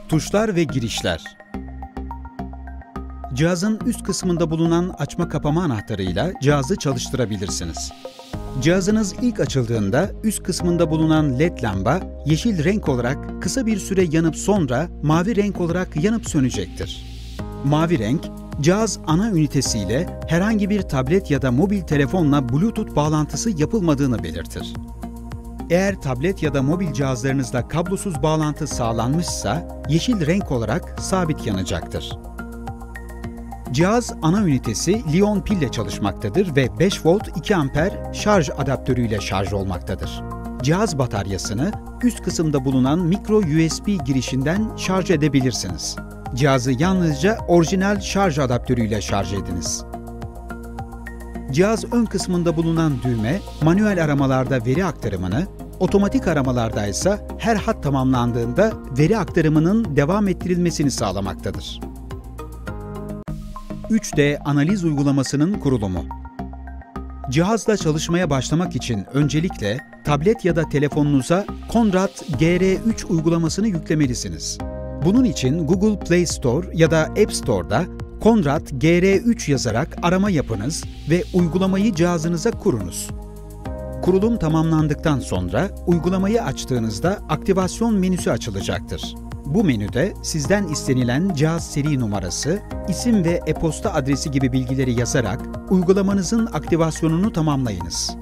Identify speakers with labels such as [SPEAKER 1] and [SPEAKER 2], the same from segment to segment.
[SPEAKER 1] Tuşlar ve girişler. Cihazın üst kısmında bulunan açma kapama anahtarıyla cihazı çalıştırabilirsiniz. Cihazınız ilk açıldığında üst kısmında bulunan LED lamba yeşil renk olarak kısa bir süre yanıp sonra mavi renk olarak yanıp sönecektir. Mavi renk, cihaz ana ünitesiyle herhangi bir tablet ya da mobil telefonla Bluetooth bağlantısı yapılmadığını belirtir. Eğer tablet ya da mobil cihazlarınızla kablosuz bağlantı sağlanmışsa yeşil renk olarak sabit yanacaktır. Cihaz ana ünitesi Li-ion pille çalışmaktadır ve 5 volt 2 amper şarj adaptörüyle şarj olmaktadır. Cihaz bataryasını üst kısımda bulunan micro USB girişinden şarj edebilirsiniz. Cihazı yalnızca orijinal şarj adaptörüyle şarj ediniz. Cihaz ön kısmında bulunan düğme, manuel aramalarda veri aktarımını, otomatik aramalarda ise her hat tamamlandığında veri aktarımının devam ettirilmesini sağlamaktadır. 3D analiz uygulamasının kurulumu. Cihazla çalışmaya başlamak için öncelikle tablet ya da telefonunuza Conrad GR3 uygulamasını yüklemelisiniz. Bunun için Google Play Store ya da App Store'da Conrad GR3 yazarak arama yapınız ve uygulamayı cihazınıza kurunuz. Kurulum tamamlandıktan sonra uygulamayı açtığınızda aktivasyon menüsü açılacaktır. Bu menüde sizden istenilen cihaz seri numarası, isim ve e-posta adresi gibi bilgileri yazarak uygulamanızın aktivasyonunu tamamlayınız.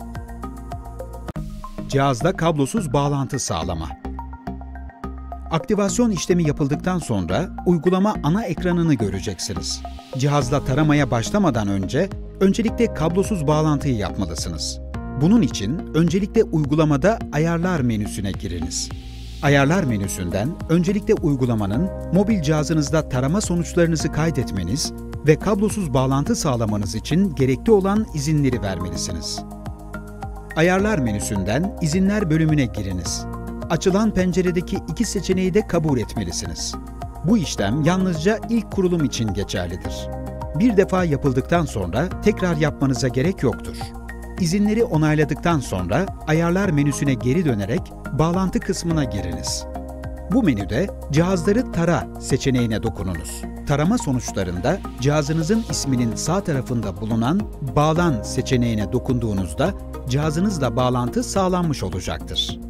[SPEAKER 1] Cihazda kablosuz bağlantı sağlama. Aktivasyon işlemi yapıldıktan sonra uygulama ana ekranını göreceksiniz. Cihazla taramaya başlamadan öncelikle kablosuz bağlantıyı yapmalısınız. Bunun için öncelikle uygulamada Ayarlar menüsüne giriniz. Ayarlar menüsünden öncelikle uygulamanın mobil cihazınızda tarama sonuçlarınızı kaydetmeniz ve kablosuz bağlantı sağlamanız için gerekli olan izinleri vermelisiniz. Ayarlar menüsünden İzinler bölümüne giriniz. Açılan penceredeki iki seçeneği de kabul etmelisiniz. Bu işlem yalnızca ilk kurulum için geçerlidir. Bir defa yapıldıktan sonra tekrar yapmanıza gerek yoktur. İzinleri onayladıktan sonra Ayarlar menüsüne geri dönerek Bağlantı kısmına giriniz. Bu menüde Cihazları Tara seçeneğine dokununuz. Tarama sonuçlarında cihazınızın isminin sağ tarafında bulunan Bağlan seçeneğine dokunduğunuzda cihazınızla bağlantı sağlanmış olacaktır.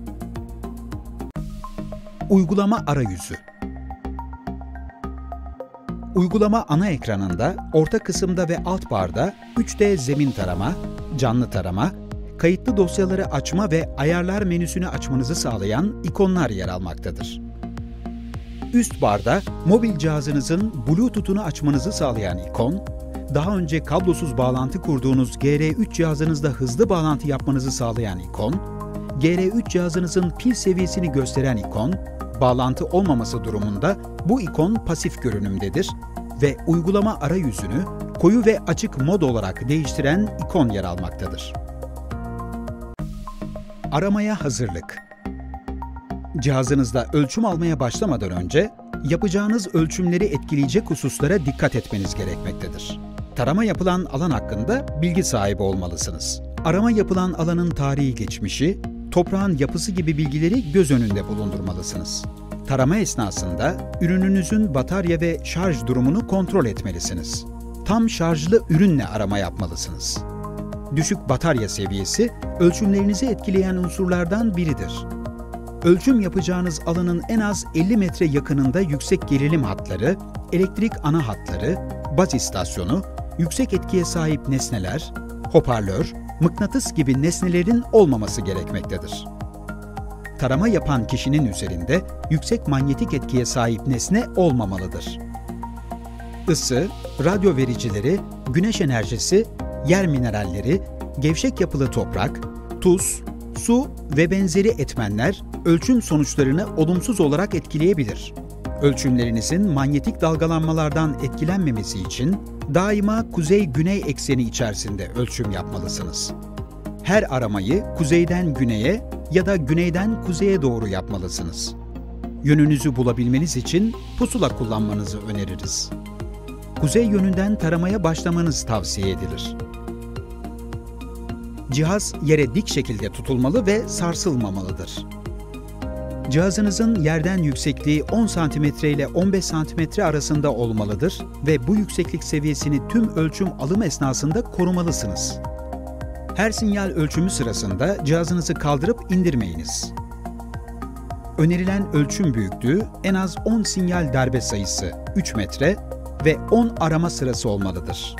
[SPEAKER 1] Uygulama arayüzü. Uygulama ana ekranında, orta kısımda ve alt barda 3D zemin tarama, canlı tarama, kayıtlı dosyaları açma ve ayarlar menüsünü açmanızı sağlayan ikonlar yer almaktadır. Üst barda mobil cihazınızın Bluetooth'unu açmanızı sağlayan ikon, daha önce kablosuz bağlantı kurduğunuz GR3 cihazınızda hızlı bağlantı yapmanızı sağlayan ikon, GR3 cihazınızın pil seviyesini gösteren ikon, bağlantı olmaması durumunda bu ikon pasif görünümdedir ve uygulama arayüzünü koyu ve açık mod olarak değiştiren ikon yer almaktadır. Aramaya hazırlık. Cihazınızda ölçüm almaya başlamadan önce yapacağınız ölçümleri etkileyecek hususlara dikkat etmeniz gerekmektedir. Tarama yapılan alan hakkında bilgi sahibi olmalısınız. Arama yapılan alanın tarihi geçmişi, toprağın yapısı gibi bilgileri göz önünde bulundurmalısınız. Tarama esnasında ürününüzün batarya ve şarj durumunu kontrol etmelisiniz. Tam şarjlı ürünle arama yapmalısınız. Düşük batarya seviyesi, ölçümlerinizi etkileyen unsurlardan biridir. Ölçüm yapacağınız alanın en az 50 metre yakınında yüksek gerilim hatları, elektrik ana hatları, baz istasyonu, yüksek etkiye sahip nesneler, hoparlör, mıknatıs gibi nesnelerin olmaması gerekmektedir. Tarama yapan kişinin üzerinde yüksek manyetik etkiye sahip nesne olmamalıdır. Isı, radyo vericileri, güneş enerjisi, yer mineralleri, gevşek yapılı toprak, tuz, su ve benzeri etmenler ölçüm sonuçlarını olumsuz olarak etkileyebilir. Ölçümlerinizin manyetik dalgalanmalardan etkilenmemesi için daima kuzey-güney ekseni içerisinde ölçüm yapmalısınız. Her aramayı kuzeyden güneye ya da güneyden kuzeye doğru yapmalısınız. Yönünüzü bulabilmeniz için pusula kullanmanızı öneririz. Kuzey yönünden taramaya başlamanız tavsiye edilir. Cihaz yere dik şekilde tutulmalı ve sarsılmamalıdır. Cihazınızın yerden yüksekliği 10 cm ile 15 cm arasında olmalıdır ve bu yükseklik seviyesini tüm ölçüm alım esnasında korumalısınız. Her sinyal ölçümü sırasında cihazınızı kaldırıp indirmeyiniz. Önerilen ölçüm büyüklüğü en az 10 sinyal darbe sayısı 3 metre ve 10 arama sırası olmalıdır.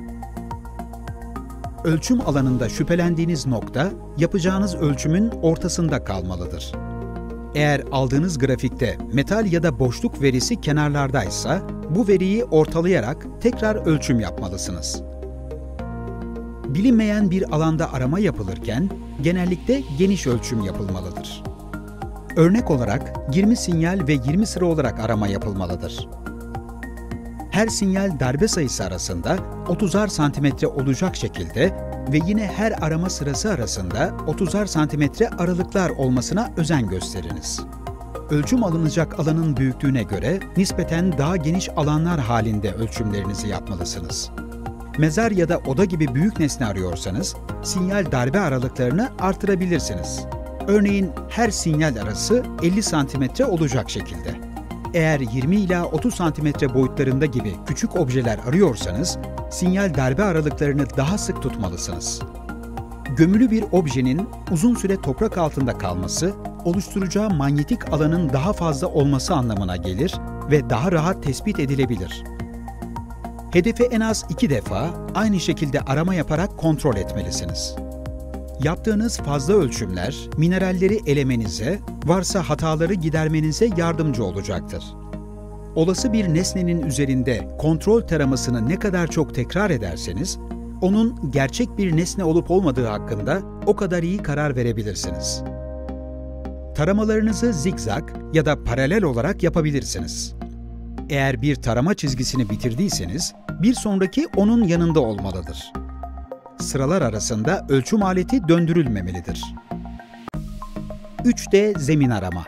[SPEAKER 1] Ölçüm alanında şüphelendiğiniz nokta, yapacağınız ölçümün ortasında kalmalıdır. Eğer aldığınız grafikte metal ya da boşluk verisi kenarlardaysa, bu veriyi ortalayarak tekrar ölçüm yapmalısınız. Bilinmeyen bir alanda arama yapılırken, genellikle geniş ölçüm yapılmalıdır. Örnek olarak 20 sinyal ve 20 sıra olarak arama yapılmalıdır. Her sinyal darbe sayısı arasında 30'ar santimetre olacak şekilde ve yine her arama sırası arasında 30'ar santimetre aralıklar olmasına özen gösteriniz. Ölçüm alınacak alanın büyüklüğüne göre nispeten daha geniş alanlar halinde ölçümlerinizi yapmalısınız. Mezar ya da oda gibi büyük nesne arıyorsanız, sinyal darbe aralıklarını artırabilirsiniz. Örneğin her sinyal arası 50 santimetre olacak şekilde. Eğer 20 ila 30 santimetre boyutlarında gibi küçük objeler arıyorsanız, sinyal darbe aralıklarını daha sık tutmalısınız. Gömülü bir objenin uzun süre toprak altında kalması, oluşturacağı manyetik alanın daha fazla olması anlamına gelir ve daha rahat tespit edilebilir. Hedefi en az 2 defa aynı şekilde arama yaparak kontrol etmelisiniz. Yaptığınız fazla ölçümler, mineralleri elemenize, varsa hataları gidermenize yardımcı olacaktır. Olası bir nesnenin üzerinde kontrol taramasını ne kadar çok tekrar ederseniz, onun gerçek bir nesne olup olmadığı hakkında o kadar iyi karar verebilirsiniz. Taramalarınızı zigzag ya da paralel olarak yapabilirsiniz. Eğer bir tarama çizgisini bitirdiyseniz, bir sonraki onun yanında olmalıdır. Sıralar arasında ölçüm aleti döndürülmemelidir. 3D zemin arama.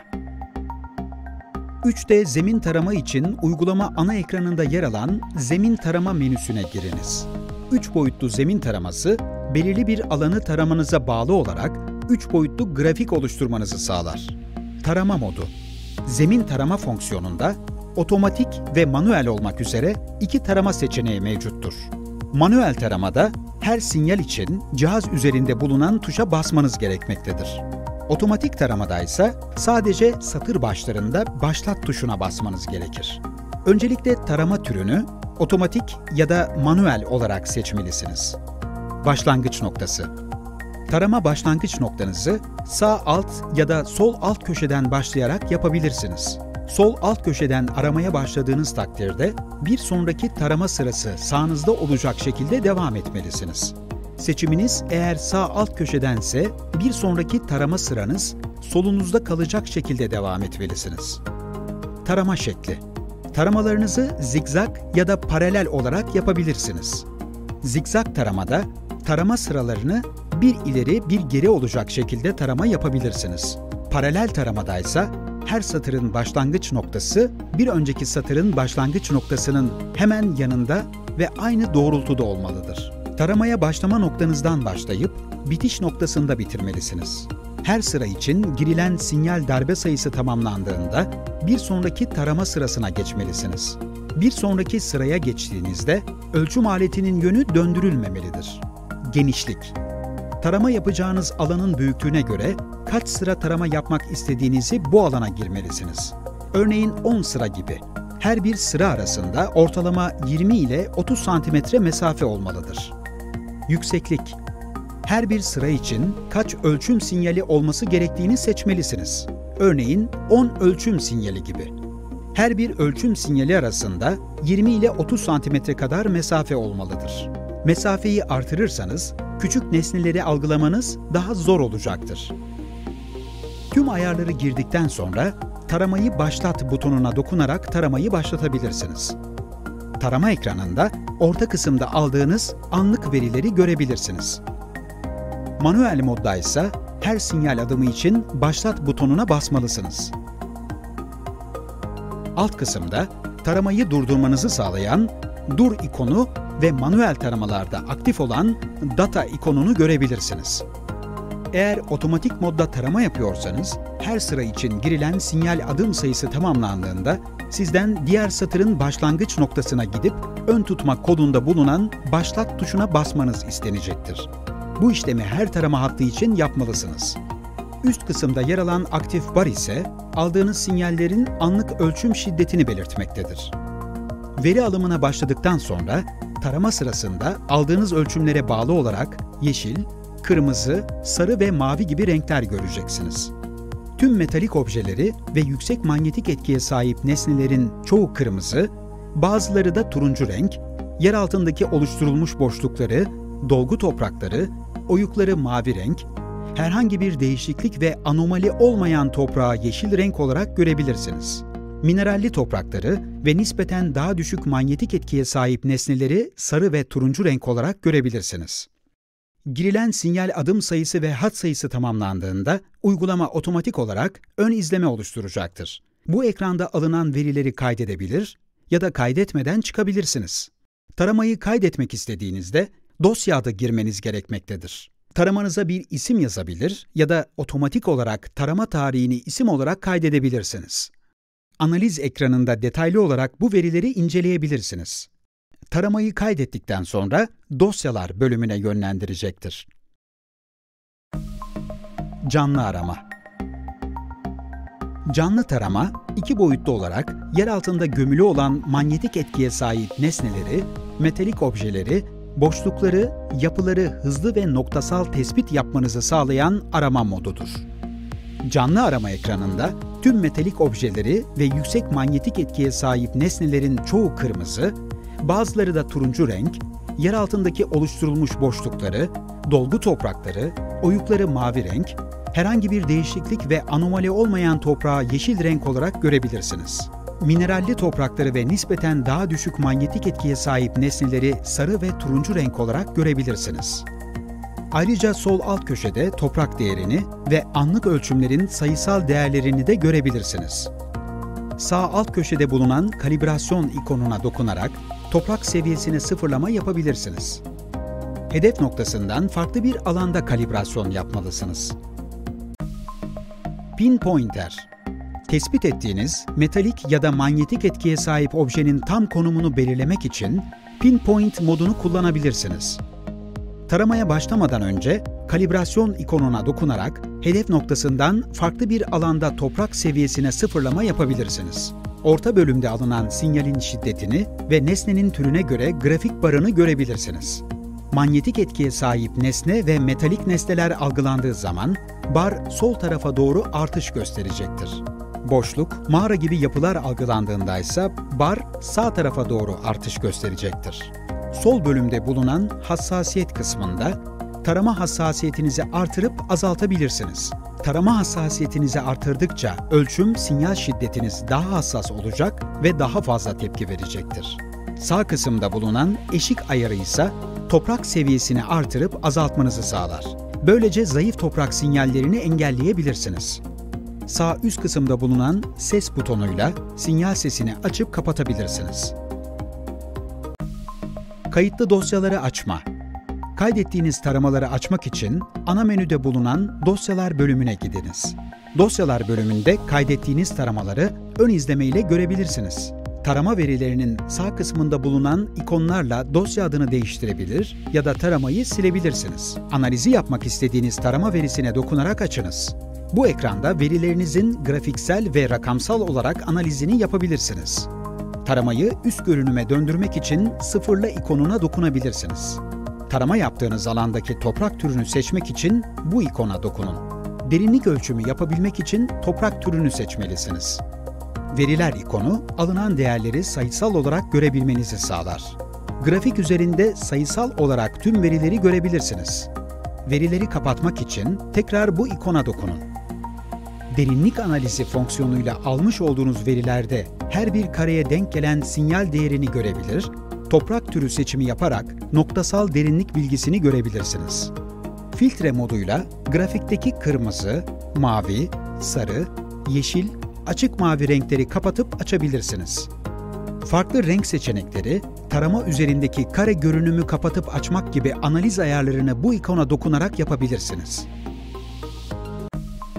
[SPEAKER 1] 3D zemin tarama için uygulama ana ekranında yer alan zemin tarama menüsüne giriniz. 3 boyutlu zemin taraması, belirli bir alanı taramanıza bağlı olarak 3 boyutlu grafik oluşturmanızı sağlar. Tarama modu. Zemin tarama fonksiyonunda otomatik ve manuel olmak üzere 2 tarama seçeneği mevcuttur. Manuel taramada her sinyal için cihaz üzerinde bulunan tuşa basmanız gerekmektedir. Otomatik taramada ise sadece satır başlarında başlat tuşuna basmanız gerekir. Öncelikle tarama türünü otomatik ya da manuel olarak seçmelisiniz. Başlangıç noktası. Tarama başlangıç noktanızı sağ alt ya da sol alt köşeden başlayarak yapabilirsiniz. Sol alt köşeden aramaya başladığınız takdirde bir sonraki tarama sırası sağınızda olacak şekilde devam etmelisiniz. Seçiminiz eğer sağ alt köşedense bir sonraki tarama sıranız solunuzda kalacak şekilde devam etmelisiniz. Tarama şekli. Taramalarınızı zigzag ya da paralel olarak yapabilirsiniz. Zigzag taramada tarama sıralarını bir ileri bir geri olacak şekilde tarama yapabilirsiniz. Paralel taramada ise her satırın başlangıç noktası bir önceki satırın başlangıç noktasının hemen yanında ve aynı doğrultuda olmalıdır. Taramaya başlama noktanızdan başlayıp bitiş noktasında bitirmelisiniz. Her sıra için girilen sinyal darbe sayısı tamamlandığında bir sonraki tarama sırasına geçmelisiniz. Bir sonraki sıraya geçtiğinizde ölçüm aletinin yönü döndürülmemelidir. Genişlik. Tarama yapacağınız alanın büyüklüğüne göre kaç sıra tarama yapmak istediğinizi bu alana girmelisiniz. Örneğin 10 sıra gibi. Her bir sıra arasında ortalama 20 ile 30 santimetre mesafe olmalıdır. Yükseklik. Her bir sıra için kaç ölçüm sinyali olması gerektiğini seçmelisiniz. Örneğin 10 ölçüm sinyali gibi. Her bir ölçüm sinyali arasında 20 ile 30 santimetre kadar mesafe olmalıdır. Mesafeyi artırırsanız, küçük nesneleri algılamanız daha zor olacaktır. Tüm ayarları girdikten sonra taramayı başlat butonuna dokunarak taramayı başlatabilirsiniz. Tarama ekranında orta kısımda aldığınız anlık verileri görebilirsiniz. Manuel modda ise her sinyal adımı için başlat butonuna basmalısınız. Alt kısımda taramayı durdurmanızı sağlayan dur ikonu ve manuel taramalarda aktif olan data ikonunu görebilirsiniz. Eğer otomatik modda tarama yapıyorsanız, Her sıra için girilen sinyal adım sayısı tamamlandığında sizden diğer satırın başlangıç noktasına gidip ön tutma kodunda bulunan başlat tuşuna basmanız istenecektir. Bu işlemi her tarama hattı için yapmalısınız. Üst kısımda yer alan aktif bar ise aldığınız sinyallerin anlık ölçüm şiddetini belirtmektedir. Veri alımına başladıktan sonra tarama sırasında aldığınız ölçümlere bağlı olarak yeşil, kırmızı, sarı ve mavi gibi renkler göreceksiniz. Tüm metalik objeleri ve yüksek manyetik etkiye sahip nesnelerin çoğu kırmızı, bazıları da turuncu renk, yer altındaki oluşturulmuş boşlukları, dolgu toprakları, oyukları mavi renk, herhangi bir değişiklik ve anomali olmayan toprağı yeşil renk olarak görebilirsiniz. Mineralli toprakları ve nispeten daha düşük manyetik etkiye sahip nesneleri sarı ve turuncu renk olarak görebilirsiniz. Girilen sinyal adım sayısı ve hat sayısı tamamlandığında uygulama otomatik olarak ön izleme oluşturacaktır. Bu ekranda alınan verileri kaydedebilir ya da kaydetmeden çıkabilirsiniz. Taramayı kaydetmek istediğinizde dosya adı girmeniz gerekmektedir. Taramanıza bir isim yazabilir ya da otomatik olarak tarama tarihini isim olarak kaydedebilirsiniz. Analiz ekranında detaylı olarak bu verileri inceleyebilirsiniz. Taramayı kaydettikten sonra dosyalar bölümüne yönlendirecektir. Canlı arama. Canlı tarama, iki boyutlu olarak yer altında gömülü olan manyetik etkiye sahip nesneleri, metalik objeleri, boşlukları, yapıları hızlı ve noktasal tespit yapmanızı sağlayan arama modudur. Canlı arama ekranında tüm metalik objeleri ve yüksek manyetik etkiye sahip nesnelerin çoğu kırmızı, bazıları da turuncu renk, yer altındaki oluşturulmuş boşlukları, dolgu toprakları, oyukları mavi renk, herhangi bir değişiklik ve anomali olmayan toprağı yeşil renk olarak görebilirsiniz. Mineralli toprakları ve nispeten daha düşük manyetik etkiye sahip nesneleri sarı ve turuncu renk olarak görebilirsiniz. Ayrıca sol alt köşede toprak değerini ve anlık ölçümlerin sayısal değerlerini de görebilirsiniz. Sağ alt köşede bulunan kalibrasyon ikonuna dokunarak toprak seviyesine sıfırlama yapabilirsiniz. Hedef noktasından farklı bir alanda kalibrasyon yapmalısınız. Pinpointer. Tespit ettiğiniz metalik ya da manyetik etkiye sahip objenin tam konumunu belirlemek için Pinpoint modunu kullanabilirsiniz. Taramaya başlamadan önce kalibrasyon ikonuna dokunarak hedef noktasından farklı bir alanda toprak seviyesine sıfırlama yapabilirsiniz. Orta bölümde alınan sinyalin şiddetini ve nesnenin türüne göre grafik barını görebilirsiniz. Manyetik etkiye sahip nesne ve metalik nesneler algılandığı zaman bar sol tarafa doğru artış gösterecektir. Boşluk, mağara gibi yapılar algılandığında ise bar sağ tarafa doğru artış gösterecektir. Sol bölümde bulunan hassasiyet kısmında tarama hassasiyetinizi artırıp azaltabilirsiniz. Tarama hassasiyetinizi artırdıkça ölçüm sinyal şiddetiniz daha hassas olacak ve daha fazla tepki verecektir. Sağ kısımda bulunan eşik ayarı ise toprak seviyesini artırıp azaltmanızı sağlar. Böylece zayıf toprak sinyallerini engelleyebilirsiniz. Sağ üst kısımda bulunan ses butonuyla sinyal sesini açıp kapatabilirsiniz. Kayıtlı dosyaları açma. Kaydettiğiniz taramaları açmak için ana menüde bulunan Dosyalar bölümüne gidiniz. Dosyalar bölümünde kaydettiğiniz taramaları ön izleme ile görebilirsiniz. Tarama verilerinin sağ kısmında bulunan ikonlarla dosya adını değiştirebilir ya da taramayı silebilirsiniz. Analizi yapmak istediğiniz tarama verisine dokunarak açınız. Bu ekranda verilerinizin grafiksel ve rakamsal olarak analizini yapabilirsiniz. Taramayı üst görünüme döndürmek için sıfırla ikonuna dokunabilirsiniz. Tarama yaptığınız alandaki toprak türünü seçmek için bu ikona dokunun. Derinlik ölçümü yapabilmek için toprak türünü seçmelisiniz. Veriler ikonu, alınan değerleri sayısal olarak görebilmenizi sağlar. Grafik üzerinde sayısal olarak tüm verileri görebilirsiniz. Verileri kapatmak için tekrar bu ikona dokunun. Derinlik analizi fonksiyonuyla almış olduğunuz verilerde her bir kareye denk gelen sinyal değerini görebilir, toprak türü seçimi yaparak noktasal derinlik bilgisini görebilirsiniz. Filtre moduyla grafikteki kırmızı, mavi, sarı, yeşil, açık mavi renkleri kapatıp açabilirsiniz. Farklı renk seçenekleri, tarama üzerindeki kare görünümü kapatıp açmak gibi analiz ayarlarını bu ikona dokunarak yapabilirsiniz.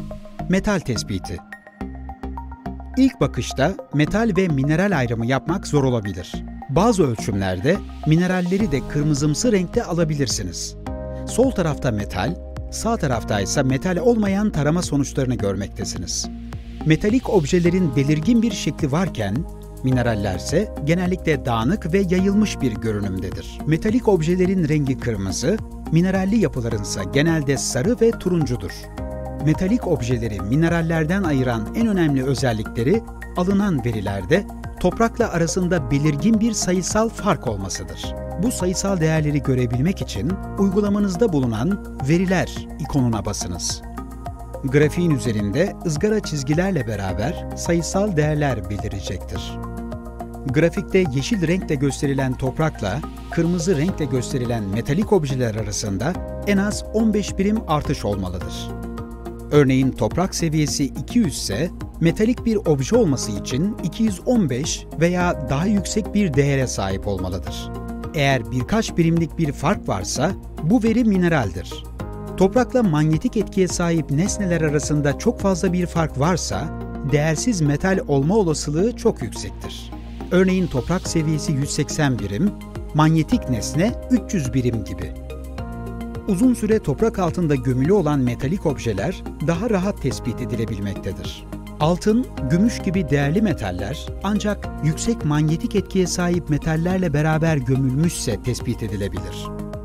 [SPEAKER 1] Metal tespiti. İlk bakışta metal ve mineral ayrımı yapmak zor olabilir. Bazı ölçümlerde mineralleri de kırmızımsı renkte alabilirsiniz. Sol tarafta metal, sağ tarafta ise metal olmayan tarama sonuçlarını görmektesiniz. Metalik objelerin belirgin bir şekli varken, minerallerse genellikle dağınık ve yayılmış bir görünümdedir. Metalik objelerin rengi kırmızı, mineralli yapılarınsa genelde sarı ve turuncudur. Metalik objeleri minerallerden ayıran en önemli özellikleri alınan verilerde toprakla arasında belirgin bir sayısal fark olmasıdır. Bu sayısal değerleri görebilmek için uygulamanızda bulunan Veriler ikonuna basınız. Grafiğin üzerinde ızgara çizgilerle beraber sayısal değerler belirecektir. Grafikte yeşil renkle gösterilen toprakla kırmızı renkle gösterilen metalik objeler arasında en az 15 birim artış olmalıdır. Örneğin toprak seviyesi 200 ise metalik bir obje olması için 215 veya daha yüksek bir değere sahip olmalıdır. Eğer birkaç birimlik bir fark varsa bu veri mineraldir. Toprakla manyetik etkiye sahip nesneler arasında çok fazla bir fark varsa değersiz metal olma olasılığı çok yüksektir. Örneğin toprak seviyesi 180 birim, manyetik nesne 300 birim gibi. Uzun süre toprak altında gömülü olan metalik objeler daha rahat tespit edilebilmektedir. Altın, gümüş gibi değerli metaller ancak yüksek manyetik etkiye sahip metallerle beraber gömülmüşse tespit edilebilir.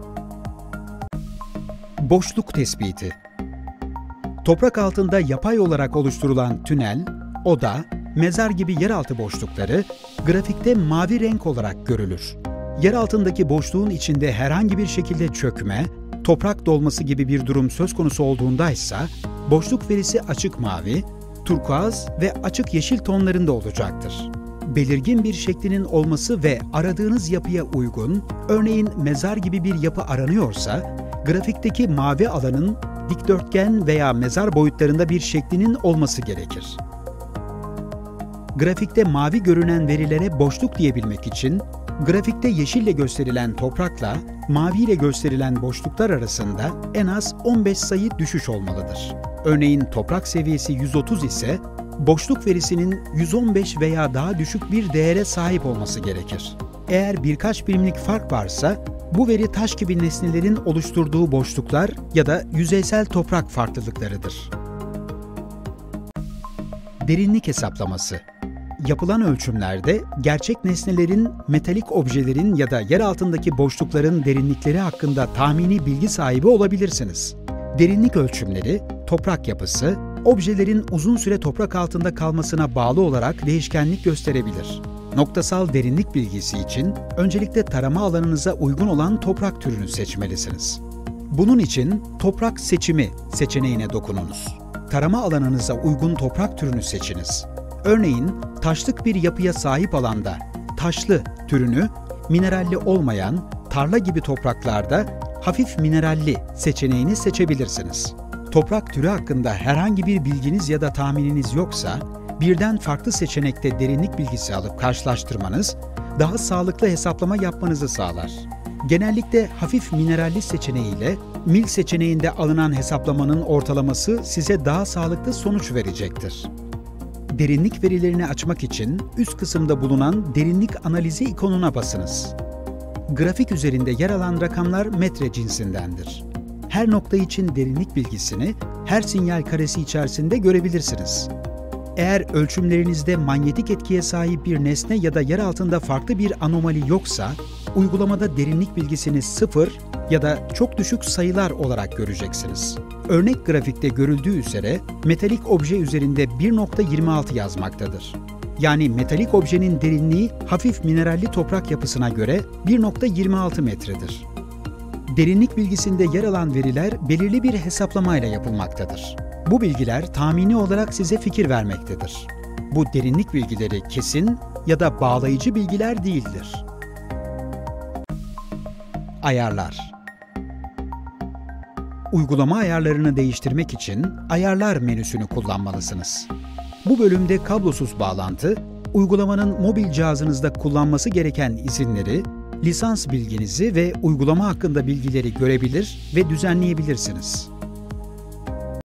[SPEAKER 1] Boşluk tespiti. Toprak altında yapay olarak oluşturulan tünel, oda, mezar gibi yeraltı boşlukları grafikte mavi renk olarak görülür. Yer altındaki boşluğun içinde herhangi bir şekilde çökme, toprak dolması gibi bir durum söz konusu olduğundaysa boşluk verisi açık mavi, turkuaz ve açık yeşil tonlarında olacaktır. Belirgin bir şeklinin olması ve aradığınız yapıya uygun, örneğin mezar gibi bir yapı aranıyorsa, grafikteki mavi alanın dikdörtgen veya mezar boyutlarında bir şeklinin olması gerekir. Grafikte mavi görünen verilere boşluk diyebilmek için, grafikte yeşille gösterilen toprakla mavi ile gösterilen boşluklar arasında en az 15 sayı düşüş olmalıdır. Örneğin toprak seviyesi 130 ise boşluk verisinin 115 veya daha düşük bir değere sahip olması gerekir. Eğer birkaç birimlik fark varsa bu veri taş gibi nesnelerin oluşturduğu boşluklar ya da yüzeysel toprak farklılıklarıdır. Derinlik hesaplaması. Yapılan ölçümlerde gerçek nesnelerin, metalik objelerin ya da yer altındaki boşlukların derinlikleri hakkında tahmini bilgi sahibi olabilirsiniz. Derinlik ölçümleri, toprak yapısı, objelerin uzun süre toprak altında kalmasına bağlı olarak değişkenlik gösterebilir. Noktasal derinlik bilgisi için öncelikle tarama alanınıza uygun olan toprak türünü seçmelisiniz. Bunun için Toprak Seçimi seçeneğine dokununuz. Tarama alanınıza uygun toprak türünü seçiniz. Örneğin taşlık bir yapıya sahip alanda taşlı türünü, mineralli olmayan tarla gibi topraklarda hafif mineralli seçeneğini seçebilirsiniz. Toprak türü hakkında herhangi bir bilginiz ya da tahmininiz yoksa, birden farklı seçenekte derinlik bilgisi alıp karşılaştırmanız, daha sağlıklı hesaplama yapmanızı sağlar. Genellikle hafif mineralli seçeneğiyle mil seçeneğinde alınan hesaplamanın ortalaması size daha sağlıklı sonuç verecektir. Derinlik verilerini açmak için üst kısımda bulunan derinlik analizi ikonuna basınız. Grafik üzerinde yer alan rakamlar metre cinsindendir. Her nokta için derinlik bilgisini her sinyal karesi içerisinde görebilirsiniz. Eğer ölçümlerinizde manyetik etkiye sahip bir nesne ya da yer altında farklı bir anomali yoksa, uygulamada derinlik bilgisini 0 ya da çok düşük sayılar olarak göreceksiniz. Örnek grafikte görüldüğü üzere metalik obje üzerinde 1.26 yazmaktadır. Yani metalik objenin derinliği hafif mineralli toprak yapısına göre 1.26 metredir. Derinlik bilgisinde yer alan veriler belirli bir hesaplamayla yapılmaktadır. Bu bilgiler tahmini olarak size fikir vermektedir. Bu derinlik bilgileri kesin ya da bağlayıcı bilgiler değildir. Ayarlar. Uygulama ayarlarını değiştirmek için Ayarlar menüsünü kullanmalısınız. Bu bölümde kablosuz bağlantı, uygulamanın mobil cihazınızda kullanması gereken izinleri, lisans bilginizi ve uygulama hakkında bilgileri görebilir ve düzenleyebilirsiniz.